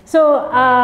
So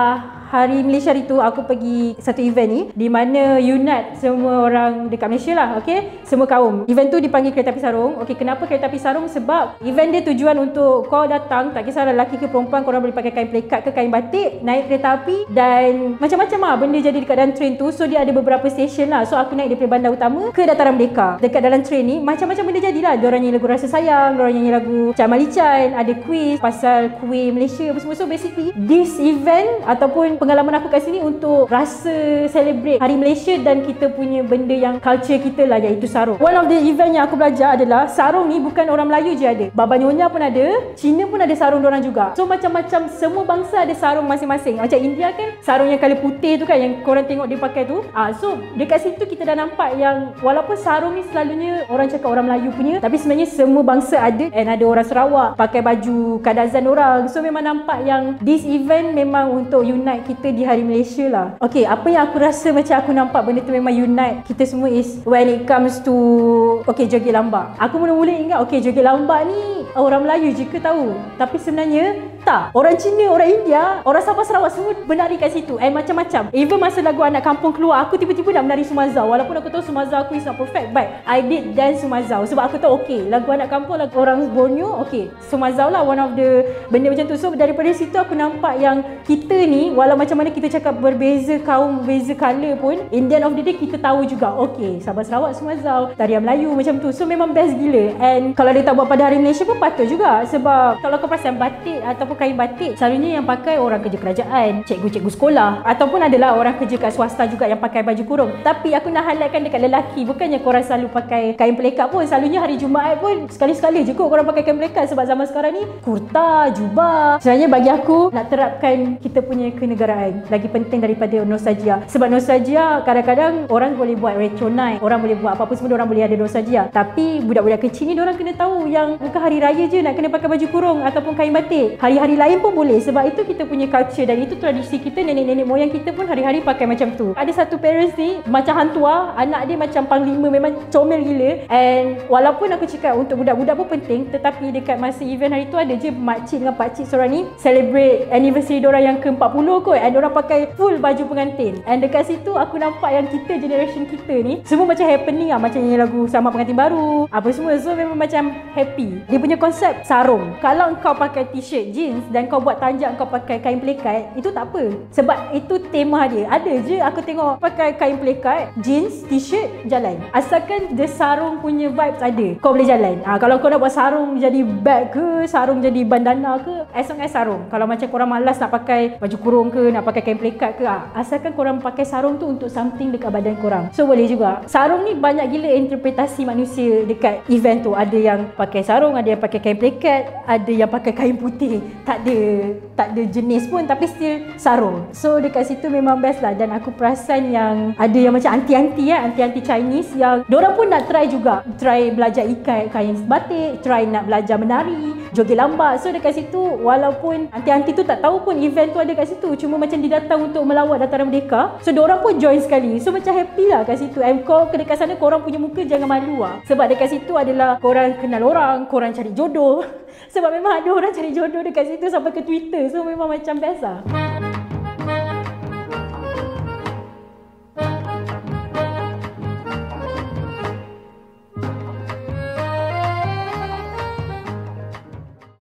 Hari Malaysia hari tu aku pergi satu event ni di mana unite semua orang dekat Malaysia lah, okey, semua kaum. Event tu dipanggil Kereta Api Sarung. Okey, kenapa Kereta Api Sarung? Sebab event dia tujuan untuk kau datang, tak kisah lelaki ke perempuan, korang boleh pakai kain plekat ke kain batik, naik kereta api dan macam-macam lah benda jadi dekat dalam train tu. So dia ada beberapa stesen lah. So aku naik daripada bandar utama ke Dataran Merdeka. Dekat dalam train ni macam-macam benda jadilah. Diorang nyanyi lagu Rasa Sayang, diorang nyanyi lagu Cak Malichan, ada quiz pasal kuih Malaysia apa semua. So basically this event ataupun pengalaman aku kat sini untuk rasa celebrate Hari Malaysia dan kita punya benda yang culture kita lah, iaitu sarung. One of the event yang aku belajar adalah sarung ni bukan orang Melayu je ada, Baba Nyonya pun ada, Cina pun ada sarung diorang juga. So macam-macam, semua bangsa ada sarung masing-masing. Macam India kan sarung yang colour putih tu kan yang korang tengok dia pakai tu. So dekat situ kita dah nampak yang walaupun sarung ni selalunya orang cakap orang Melayu punya, tapi sebenarnya semua bangsa ada. And ada orang Sarawak pakai baju kadazan orang. So memang nampak yang this event memang untuk unite kita di Hari Malaysia lah. Okay, apa yang aku rasa macam aku nampak benda tu memang unite kita semua is when it comes to joget lambak. Aku mula-mula ingat joget lambak ni orang Melayu je ke tahu, tapi sebenarnya tak. Orang Cina, orang India, orang Sabah Sarawak semua menari kat situ. And macam-macam. Even masa lagu Anak Kampung keluar, aku tiba-tiba nak menari Sumazau. Walaupun aku tahu Sumazau aku is not perfect, but I did dance Sumazau. Sebab aku tahu lagu Anak Kampung, lagu orang Borneo, Sumazau lah one of the benda macam tu. So daripada situ aku nampak yang kita ni, walau macam mana kita cakap berbeza kaum, berbeza colour pun, in the end of the day kita tahu juga, Sabah Sarawak Sumazau, tarian Melayu macam tu. So memang best gila. And kalau dia tak buat pada Hari Malaysia pun patut juga. Sebab kalau kau perasan batik ataupun kain batik selalunya yang pakai orang kerja kerajaan, cikgu-cikgu sekolah, ataupun adalah orang kerja kat swasta juga yang pakai baju kurung. Tapi aku nak highlightkan dekat lelaki, bukannya korang selalu pakai kain pelekat pun. Selalunya hari Jumaat pun sekali-sekala je kot korang pakai kain pelekat. Sebab zaman sekarang ni kurta, jubah. Sebenarnya bagi aku nak terapkan kita punya kenegaraan lagi penting daripada nostalgia. Sebab nostalgia kadang-kadang orang boleh buat retro night, orang boleh buat apa-apa semua, orang boleh ada nostalgia. Tapi budak-budak kecil ni orang kena tahu yang bukan hari raya je nak kena pakai baju kurung ataupun kain batik. Hari-hari lain pun boleh, sebab itu kita punya culture dan itu tradisi kita. Nenek-nenek moyang kita pun hari-hari pakai macam tu. Ada satu parents ni macam hantua, anak dia macam panglima, memang comel gila. And walaupun aku cakap untuk budak-budak pun penting, tetapi dekat masa event hari tu ada je makcik dengan pakcik seorang ni celebrate anniversary diorang yang ke-40 kot. And diorang pakai full baju pengantin. And dekat situ aku nampak yang kita, generation kita ni semua macam happening lah. Macam nyanyi lagu Selamat Pengantin Baru apa semua. So memang macam happy. Dia punya konsep sarung, kalau kau pakai t-shirt jeans dan kau buat tanjak kau pakai kain pelekat, itu tak apa. Sebab itu tema dia. Ada je aku tengok pakai kain pelekat, jeans, t-shirt, jalan. Asalkan the sarung punya vibes ada, kau boleh jalan. Kalau kau nak buat sarung jadi bag ke, sarung jadi bandana ke, as long as sarung. Kalau macam korang malas nak pakai baju kurung ke, nak pakai kain pelekat ke, asalkan korang pakai sarung tu untuk something dekat badan korang. So boleh juga. Sarung ni banyak gila interpretasi manusia dekat event tu. Ada yang pakai sarung, ada yang pakai kain pelekat, ada yang pakai kain putih. Tak ada jenis pun tapi still sarung. So dekat situ memang best lah. Dan aku perasan yang ada yang macam anti-anti anti-anti Chinese yang diorang pun nak try juga. Try belajar ikat kain batik, try nak belajar menari, joget lambak. So dekat situ walaupun anti-anti tu tak tahu pun event tu ada kat situ, cuma macam dia datang untuk melawat Dataran Merdeka, so diorang pun join sekali. So macam happy lah kat situ. And kau dekat sana korang punya muka jangan malu lah. Sebab dekat situ adalah korang kenal orang, korang cari jodoh. Sebab memang ada orang cari jodoh dekat situ sampai ke Twitter. So memang macam best lah.